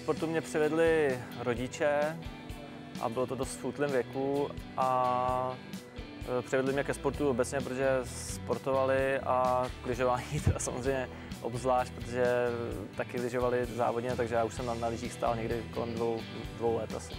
sportu mě přivedli rodiče a bylo to dost v útlém věku a přivedli mě ke sportu obecně, protože sportovali a k lyžování teda samozřejmě obzvlášť, protože taky lyžovali závodně, takže já už jsem na lyžích stál někdy kolem dvou let asi.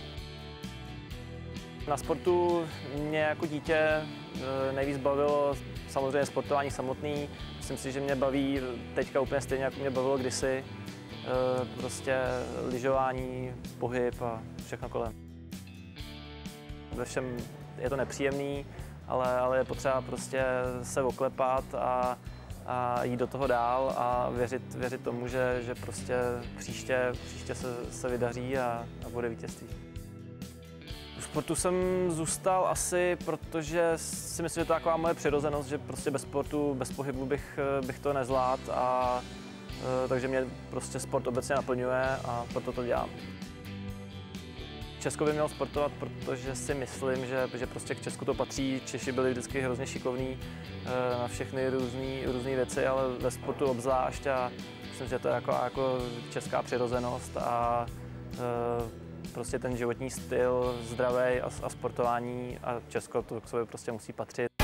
Na sportu mě jako dítě nejvíc bavilo samozřejmě sportování samotný. Myslím si, že mě baví teďka úplně stejně, jako mě bavilo kdysi. Prostě lyžování, pohyb a všechno kolem. Ve všem je to nepříjemný, ale je potřeba prostě se oklepat a jít do toho dál a věřit tomu, že prostě příště se vydaří a bude vítězství. V sportu jsem zůstal asi, protože si myslím, že to je taková moje přirozenost, že prostě bez sportu, bez pohybu bych to nezvládl a takže mě prostě sport obecně naplňuje a proto to dělám. Česko by mělo sportovat, protože si myslím, že prostě k Česku to patří. Češi byli vždycky hrozně šikovní na všechny různé věci, ale ve sportu obzvlášť a myslím, že to je jako česká přirozenost a prostě ten životní styl, zdravý a sportování a Česko to k sobě prostě musí patřit.